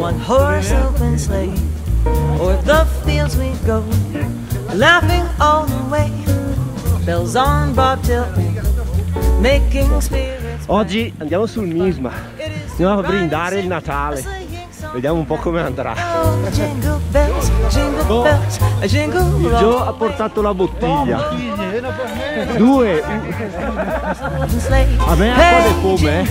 one-horse open sleigh. O'er the fields we go, laughing all the way. Bells on bobtail, making spirits. Oggi andiamo sul Misma, andiamo a brindare il Natale, vediamo un po' come andrà. Il Joe ha portato la bottiglia, 2, a me acqua del come.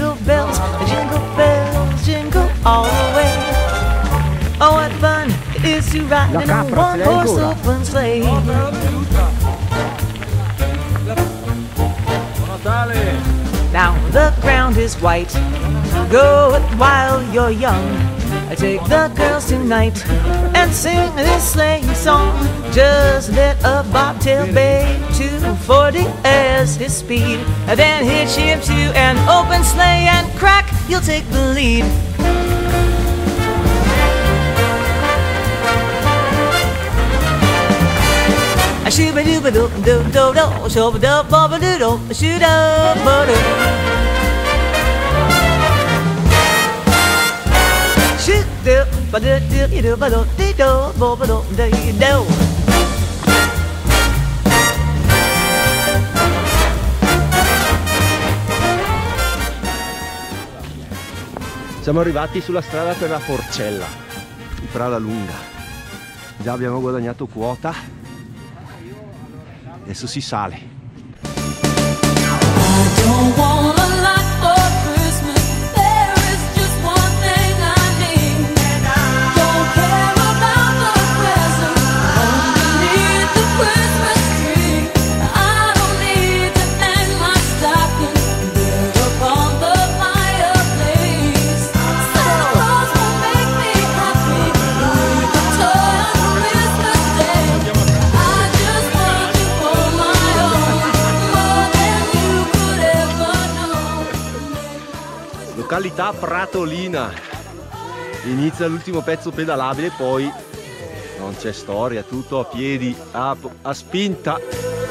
La capra ce l'hai ancora? Now the ground is white, go it while you're young. I take the girls tonight and sing this sleigh song. Just let a bobtail bay 240 as his speed. And then hitch him to an open sleigh and crack, you'll take the lead. A shooba dooba doo doo doo doo, shooba doo booba doo doo, shoo doo boo doo. Shoot doo ba doo doo doo ba doo dee doo booba doo dee doo. Siamo arrivati sulla strada per la Forcella di Prada Lunga. Già abbiamo guadagnato quota. Adesso si sale. Località Pratolina, inizia l'ultimo pezzo pedalabile, poi non c'è storia, tutto a piedi, a spinta.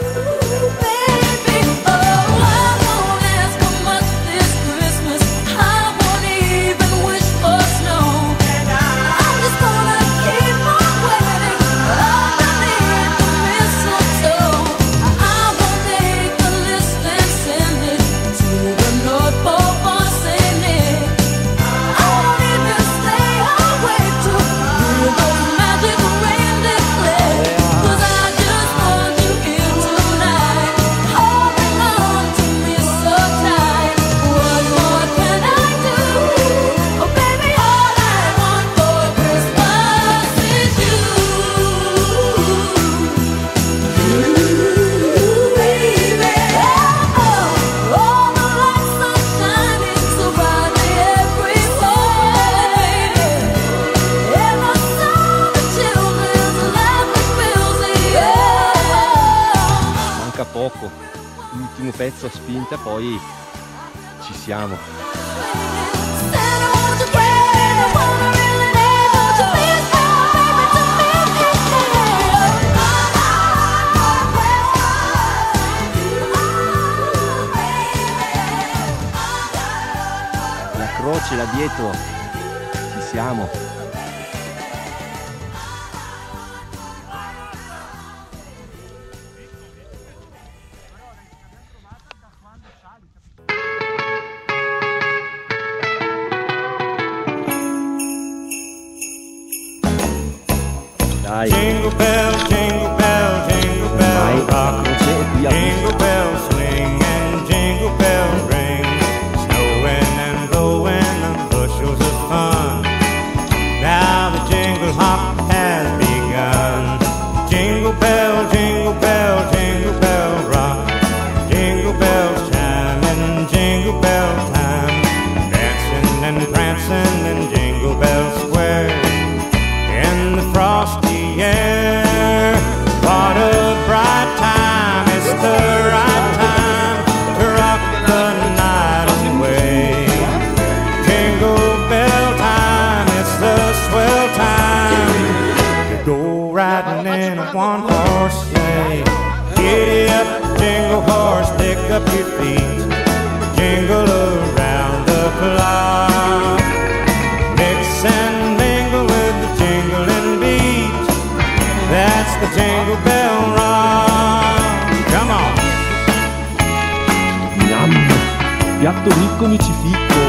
Poco, l'ultimo pezzo a spinta, poi ci siamo. La croce là dietro, ci siamo. Jingle bell, jingle bell, jingle bell rock. Jingle bells swing and jingle bells ring. Snowing and blowing and bushels of fun. Now the jingle hop has begun. Jingle bell, jingle bell, jingle bell rock. Jingle bells chime and jingle bell time. Dancing and prancing in Jingle Bell Square. In the frosty air, what a bright time, it's the right time to rock the night away. Jingle bell time, it's the swell time to go riding in a one-horse sleigh. Giddy up, jingle horse, pick up your feet, jingle around the clock, mix and mingle jingle bell run. Come on. Piatto ricco mi ci ficco.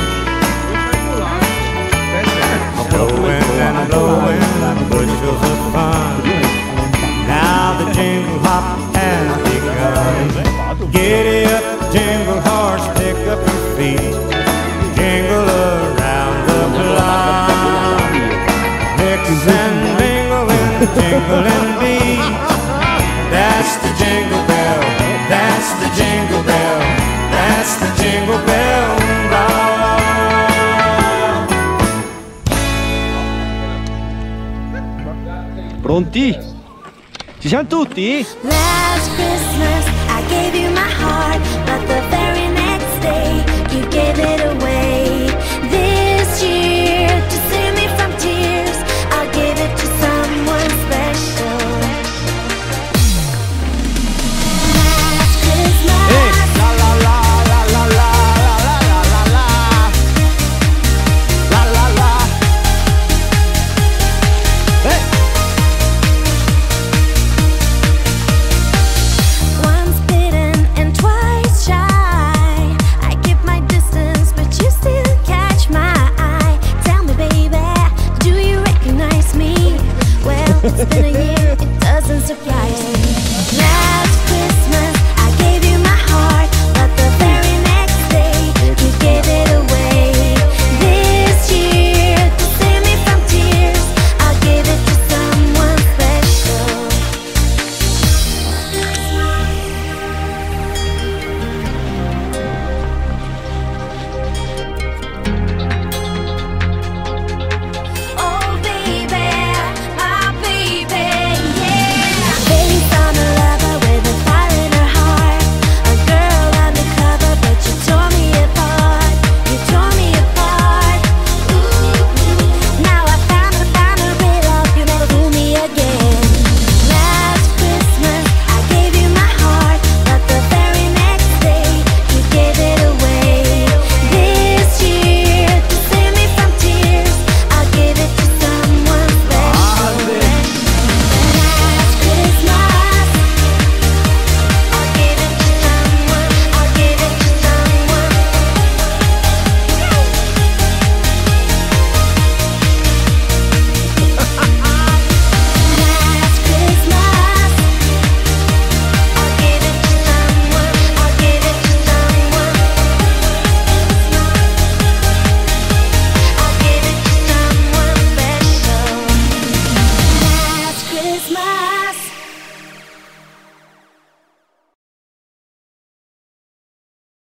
Blowing and blowing bushels of fun. Now the jingle hop has begun. Giddy up, jingle horse, pick up your feet. Jingle around the block. Mix and mingle in the jingling beat. That's the jingle bell. That's the jingle bell. That's the jingle bell rock. Pronti? Ci siamo tutti? Last Christmas I gave you my heart, but the very next day you gave it away. This year, to save me from tears, I'll give it to someone special. Last Christmas. La la la la la la la la la la la la la. Once bitten and twice shy. I keep my distance, but you still catch my eye. Tell me, baby, do you recognize me? Well, it's been a year, it doesn't surprise me.